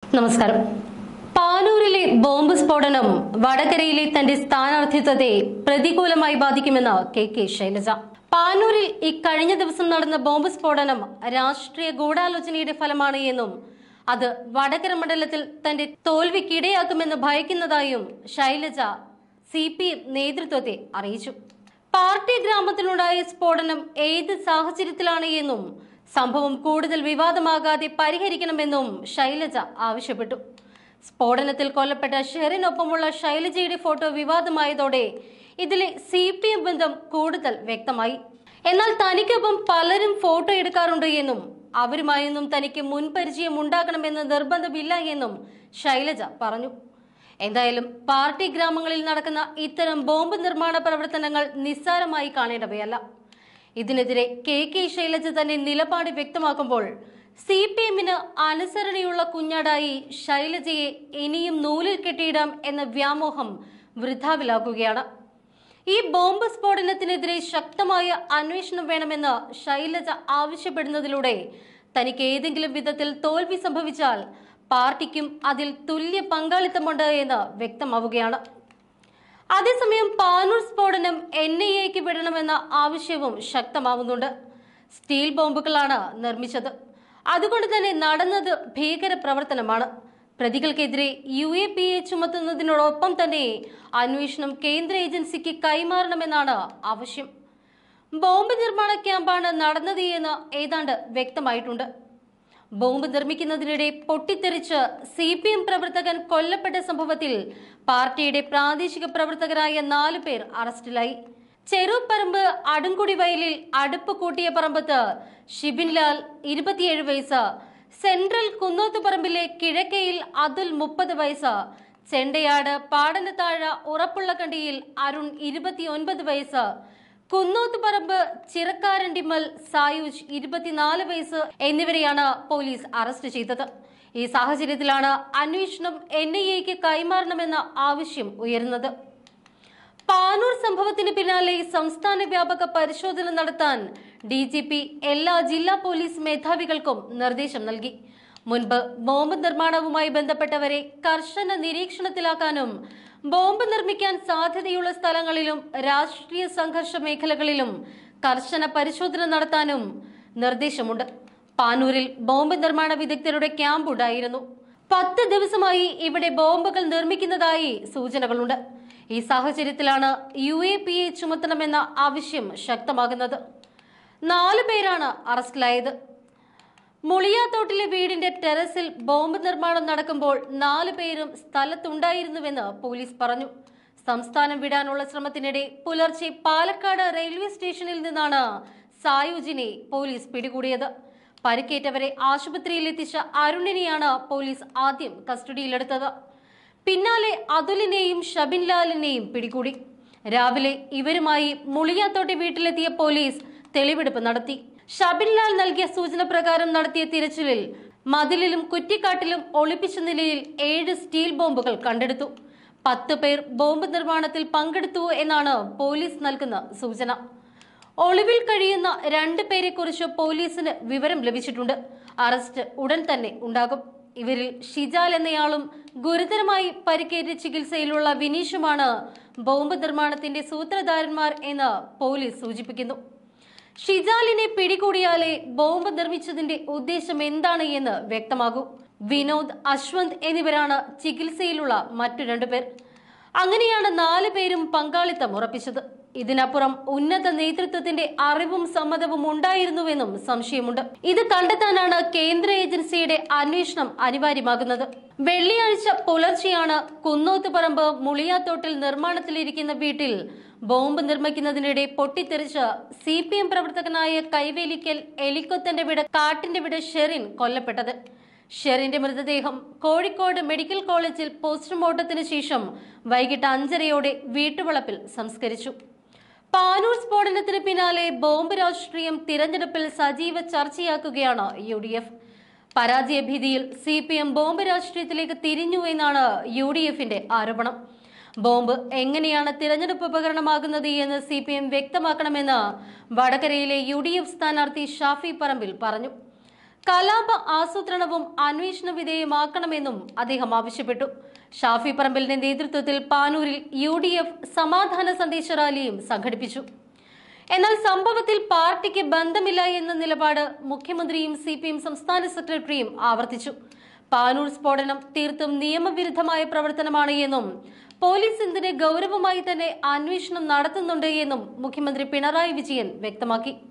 നമസ്കാരം. പാനൂരിലെ ബോംബ് സ്ഫോടനം വടകരയിലെ തന്റെ സ്ഥാനാർത്ഥിത്വത്തെ പ്രതികൂലമായി ബാധിക്കുമെന്ന് കെ ശൈലജ. പാനൂരിൽ ഇക്കഴിഞ്ഞ ദിവസം നടന്ന ബോംബ് സ്ഫോടനം രാഷ്ട്രീയ ഗൂഢാലോചനയുടെ ഫലമാണ് എന്നും അത് വടകര മണ്ഡലത്തിൽ തന്റെ തോൽവിക്കിടയാക്കുമെന്ന് ഭയക്കുന്നതായും ശൈലജ CPM നേതൃത്വത്തെ അറിയിച്ചു. പാർട്ടി ഗ്രാമത്തിലുണ്ടായ സ്ഫോടനം ഏത് സാഹചര്യത്തിലാണ് എന്നും സംഭവം കൂടുതൽ വിവാദമാകാതെ പരിഹരിക്കണമെന്നും ശൈലജ ആവശ്യപ്പെട്ടു. സ്ഫോടനത്തിൽ കൊല്ലപ്പെട്ട ഷെറിനൊപ്പമുള്ള ശൈലജയുടെ ഫോട്ടോ വിവാദമായതോടെ ഇതിലെ CPM ബന്ധം കൂടുതൽ വ്യക്തമായി. എന്നാൽ തനിക്കൊപ്പം പലരും ഫോട്ടോ എടുക്കാറുണ്ട് എന്നും അവരുമായൊന്നും തനിക്ക് മുൻപരിചയം ഉണ്ടാകണമെന്ന് നിർബന്ധമില്ല എന്നും ശൈലജ പറഞ്ഞു. എന്തായാലും പാർട്ടി ഗ്രാമങ്ങളിൽ നടക്കുന്ന ഇത്തരം ബോംബ് നിർമ്മാണ പ്രവർത്തനങ്ങൾ നിസ്സാരമായി കാണേണ്ടവയല്ല. ഇതിനെതിരെ കെ ശൈലജ തന്നെ നിലപാട് വ്യക്തമാക്കുമ്പോൾ CPMന് അനുസരണയുള്ള കുഞ്ഞാടായി ശൈലജയെ ഇനിയും നൂലിൽ കെട്ടിയിടാം എന്ന വ്യാമോഹം വൃഥാവിലാക്കുകയാണ്. ഈ ബോംബ് സ്ഫോടനത്തിനെതിരെ ശക്തമായ അന്വേഷണം വേണമെന്ന് ശൈലജ ആവശ്യപ്പെടുന്നതിലൂടെ തനിക്ക് ഏതെങ്കിലും വിധത്തിൽ തോൽവി സംഭവിച്ചാൽ പാർട്ടിക്കും അതിൽ തുല്യ പങ്കാളിത്തമുണ്ട് എന്ന് വ്യക്തമാവുകയാണ്. അതേസമയം പാനൂർ സ്ഫോടനം NIAക്ക് വിടണമെന്ന ആവശ്യവും ശക്തമാവുന്നുണ്ട്. സ്റ്റീൽ ബോംബുകളാണ് നിർമ്മിച്ചത്. അതുകൊണ്ട് തന്നെ നടന്നത് ഭീകര പ്രവർത്തനമാണ്. പ്രതികൾക്കെതിരെ UAPA ചുമത്തുന്നതിനോടൊപ്പം തന്നെ അന്വേഷണം കേന്ദ്ര ഏജൻസിക്ക് കൈമാറണമെന്നാണ് ആവശ്യം. ബോംബ് നിർമ്മാണ ക്യാമ്പാണ് നടന്നത് എന്ന് ഏതാണ്ട് വ്യക്തമായിട്ടുണ്ട്. ബോംബ് നിർമ്മിക്കുന്നതിനിടെ പൊട്ടിത്തെറിച്ച് CPM പ്രവർത്തകൻ കൊല്ലപ്പെട്ട സംഭവത്തിൽ പാർട്ടിയുടെ പ്രാദേശിക പ്രവർത്തകരായ 4 പേർ അറസ്റ്റിലായി. ചെറുപറമ്പ് അടുംകുടി വയലിൽ അടുപ്പ് കൂട്ടിയ പറമ്പത്ത് ഷിബിൻ ലാൽ 27 വയസ്സ്, സെൻട്രൽ കുന്നോത്തുപറമ്പിലെ കിഴക്കയിൽ അതുൽ 30 വയസ്സ്, ചെണ്ടയാട് പാടനത്താഴ ഉറപ്പുള്ളക്കണ്ടിയിൽ അരുൺ 29 വയസ്സ്, കുന്നോത്തുപറമ്പ് ചിറക്കാരണ്ടിമൽ സായുജ് 24 വയസ്സ് എന്നിവരെയാണ് പോലീസ് അറസ്റ്റ് ചെയ്തത്. ഈ സാഹചര്യത്തിലാണ് അന്വേഷണം NIAക്ക് കൈമാറണമെന്ന ആവശ്യം ഉയരുന്നത്. പാനൂർ സംഭവത്തിന് പിന്നാലെ സംസ്ഥാന വ്യാപക പരിശോധന നടത്താൻ DGP എല്ലാ ജില്ലാ പോലീസ് മേധാവികൾക്കും നിർദ്ദേശം നൽകി. മുൻപ് ബോംബ് നിർമ്മാണവുമായി ബന്ധപ്പെട്ടവരെ കർശന നിരീക്ഷണത്തിലാക്കാനും ബോംബ് നിർമ്മിക്കാൻ സാധ്യതയുള്ള സ്ഥലങ്ങളിലും രാഷ്ട്രീയ സംഘർഷ മേഖലകളിലും കർശന പരിശോധന നടത്താനും നിർദ്ദേശമുണ്ട്. പാനൂരിൽ ബോംബ് നിർമ്മാണ വിദഗ്ധരുടെ ക്യാമ്പ് ഉണ്ടായിരുന്നു. 10 ദിവസമായി ഇവിടെ ബോംബുകൾ നിർമ്മിക്കുന്നതായി സൂചനകളുണ്ട്. ഈ സാഹചര്യത്തിലാണ് UAPA ചുമത്തണമെന്ന ആവശ്യം ശക്തമാകുന്നത്. 4 പേരാണ് അറസ്റ്റിലായത്. മുളിയാത്തോട്ടിലെ വീടിന്റെ ടെറസിൽ ബോംബ് നിർമ്മാണം നടക്കുമ്പോൾ 4 പേരും സ്ഥലത്തുണ്ടായിരുന്നുവെന്ന് പോലീസ് പറഞ്ഞു. സംസ്ഥാനം വിടാനുള്ള ശ്രമത്തിനിടെ പുലർച്ചെ പാലക്കാട് റെയിൽവേ സ്റ്റേഷനിൽ നിന്നാണ് സായുജിനെ പോലീസ് പിടികൂടിയത്. പരിക്കേറ്റവരെ ആശുപത്രിയിൽ എത്തിച്ച അരുണിനെയാണ് പോലീസ് ആദ്യം കസ്റ്റഡിയിലെടുത്തത്. പിന്നാലെ അതുലിനെയും ഷബിൻ ലാലിനെയും പിടികൂടി. രാവിലെ ഇവരുമായി മുളിയാത്തോട്ടെ വീട്ടിലെത്തിയ പോലീസ് തെളിവെടുപ്പ് നടത്തി. ഷബിൻ ലാൽ നൽകിയ സൂചന പ്രകാരം നടത്തിയ തിരച്ചിലിൽ മതിലിലും കുറ്റിക്കാട്ടിലും ഒളിപ്പിച്ച നിലയിൽ 7 സ്റ്റീൽ ബോംബുകൾ കണ്ടെടുത്തു. 10 പേർ ബോംബ് നിർമ്മാണത്തിൽ പങ്കെടുത്തു എന്നാണ് പോലീസ് നൽകുന്ന സൂചന. ഒളിവിൽ കഴിയുന്ന 2 പേരെ കുറിച്ച് പോലീസിന് വിവരം ലഭിച്ചിട്ടുണ്ട്. അറസ്റ്റ് ഉടൻ തന്നെ ഉണ്ടാകും. ഇവരിൽ ഷിജാൽ എന്നയാളും ഗുരുതരമായി പരിക്കേറ്റ് ചികിത്സയിലുള്ള വിനീഷുമാണ് ബോംബ് നിർമ്മാണത്തിന്റെ സൂത്രധാരന്മാർ എന്ന് പോലീസ് സൂചിപ്പിക്കുന്നു. ഷിജാലിനെ പിടികൂടിയാലേ ബോംബ് നിർമ്മിച്ചതിന്റെ ഉദ്ദേശം എന്താണ് എന്ന് വ്യക്തമാകൂ. വിനോദ്, അശ്വന്ത് എന്നിവരാണ് ചികിത്സയിലുള്ള മറ്റു 2 പേർ. അങ്ങനെയാണ് 4 പേരും പങ്കാളിത്തം ഉറപ്പിച്ചത്. ഇതിനപ്പുറം ഉന്നത നേതൃത്വത്തിന്റെ അറിവും സമ്മതവും ഉണ്ടായിരുന്നുവെന്നും സംശയമുണ്ട്. ഇത് കണ്ടെത്താനാണ് കേന്ദ്ര ഏജൻസിയുടെ അന്വേഷണം അനിവാര്യമാകുന്നത്. വെള്ളിയാഴ്ച പുലർച്ചെയാണ് കുന്നോത്തുപറമ്പ് മുളിയാത്തോട്ടിൽ നിർമ്മാണത്തിലിരിക്കുന്ന വീട്ടിൽ ബോംബ് നിർമ്മിക്കുന്നതിനിടെ പൊട്ടിത്തെറിച്ച് CPM പ്രവർത്തകനായ കൈവേലിക്കൽ എലിക്കൊത്തന്റെ വിട കാട്ടിന്റെ വിട ഷെറിൻ കൊല്ലപ്പെട്ടത്. ഷെറിന്റെ മൃതദേഹം കോഴിക്കോട് മെഡിക്കൽ കോളേജിൽ പോസ്റ്റ്മോർട്ടത്തിന് ശേഷം വൈകിട്ട് 5:30 വീട്ടുവളപ്പിൽ സംസ്കരിച്ചു. പാനൂർ സ്ഫോടനത്തിന് പിന്നാലെ ബോംബ് രാഷ്ട്രീയം തിരഞ്ഞെടുപ്പിൽ സജീവ ചർച്ചയാക്കുകയാണ് UDF. പരാജയ ഭീതിയിൽ CPM ബോംബ് രാഷ്ട്രീയത്തിലേക്ക് തിരിഞ്ഞു എന്നാണ് UDFന്റെ ആരോപണം. ബോംബ് എങ്ങനെയാണ് തിരഞ്ഞെടുപ്പ് ഉപകരണമാകുന്നത് എന്ന് CPM വ്യക്തമാക്കണമെന്ന് വടകരയിലെ UDF സ്ഥാനാർത്ഥി ഷാഫി പറമ്പിൽ പറഞ്ഞു. കലാപ ആസൂത്രണവും അന്വേഷണ വിധേയമാക്കണമെന്നും അദ്ദേഹം ആവശ്യപ്പെട്ടു. ഷാഫി പറമ്പലിന്റെ നേതൃത്വത്തിൽ പാനൂരിൽ UDF സമാധാന സന്ദേശ റാലിയും സംഘടിപ്പിച്ചു. എന്നാൽ സംഭവത്തിൽ പാർട്ടിക്ക് ബന്ധമില്ല എന്ന നിലപാട് മുഖ്യമന്ത്രിയും CPM സംസ്ഥാന സെക്രട്ടറിയും ആവർത്തിച്ചു. പാനൂർ സ്ഫോടനം തീർത്തും നിയമവിരുദ്ധമായ പ്രവർത്തനമാണ് എന്നും പോലീസ് ഇതിനെ ഗൗരവമായി തന്നെ അന്വേഷണം നടത്തുന്നുണ്ട് എന്നും മുഖ്യമന്ത്രി പിണറായി വിജയൻ വ്യക്തമാക്കി.